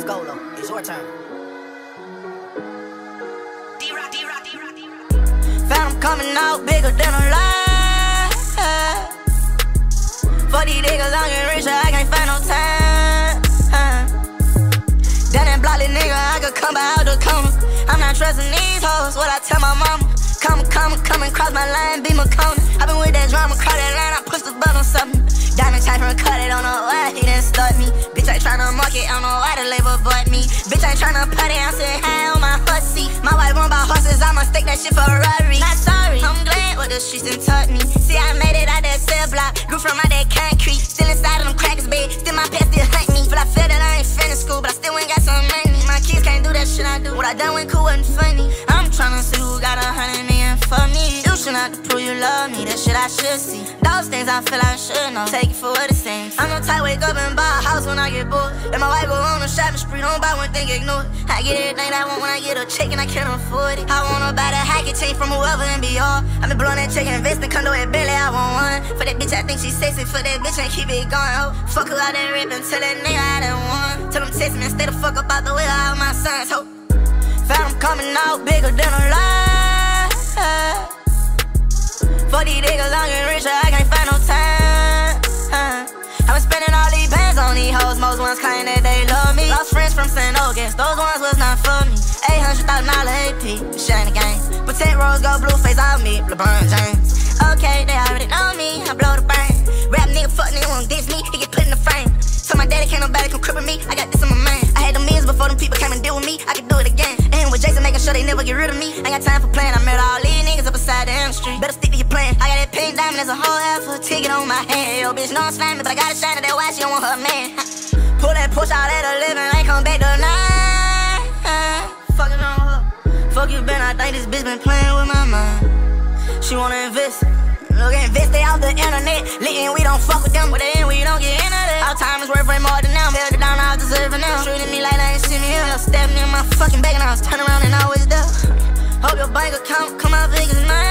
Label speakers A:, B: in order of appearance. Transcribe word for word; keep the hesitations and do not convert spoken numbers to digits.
A: Golo, it's your turn. Found him coming out bigger than a lie. For these niggas, I'm getting richer, I can't find no time. Down that blocky nigga, I could come by out the corner. I'm not trusting these hoes, what I tell my mama. Come, come, come and cross my line, be my corner. I been with that drama, cross that line, I push the button on something. Diamond chain from cut it, don't know why he didn't start me. Bitch ain't tryna market, I don't know why the label bought me. Bitch ain't tryna put it, I said hi on my horse seat. My wife won't buy horses, I'ma stake that shit for a Rari. Not sorry, I'm glad what the streets done taught me. See, I made it out that cell block, grew from out that concrete. Still inside of them crackers, babe, still my past still hunt me. But I feel that I ain't finished school, but I still ain't got some money. My kids can't do that shit I do. What I done when cool wasn't funny. I'm tryna see who got a hundred million for me. You should not to prove you love me, that shit I should see. Those things I feel I should know, take it for what it seems. I'm no type, wake up and buy a house when I get bored. And my wife go on the shopping spree, don't buy one thing, ignore it. I get everything I want when I get a check and I can't afford it. I wanna buy that hacky chain from whoever and be all. I been blowing that check, investing, condo at Billy, I want one. For that bitch, I think she sexy, for that bitch, and keep it going, ho. Fuck her out that rip and tell that nigga I done won. Tell him text me and stay the fuck up out the way of all my sons, ho. Found him coming out bigger than a lie. For these niggas, I'm getting richer, I can't find no time. I been spending all these bands on these hoes, most ones claim that they love me. Lost friends from Saint August, those ones was not for me. eight hundred thousand dollar A P, shine the game. Protect rose, go blue face off me, LeBron James. Okay, they already know me, I blow the brain. Rap nigga, fuck nigga, won't diss me, he get put in the frame. So my daddy can't nobody come cripple me, I got this in my mind. I had the means before them people came and deal with me, I could do it again. And with Jason making sure they never get rid of me. Ain't got time for playing, I met all these niggas up beside the M Street. Better stick to your plan, I got that pink diamond, there's a whole half a ticket on my hand. Yo, bitch, know I'm slamming, but I gotta shine it, that why she don't want her man. Pull that push out at eleven, ain't come back tonight. Fucking on her. Fuck you, Ben, I think this bitch been playing with my mind. She wanna invest. Look, invest, they off the internet. Lit we don't fuck with them, but then we don't get into that. Our time is worth way more than them. Held it down, I was deserving them. Treating me like they ain't see me here. Stabbing in my fucking back and I was turning around and I was there. Hope your bank account come out big as mine.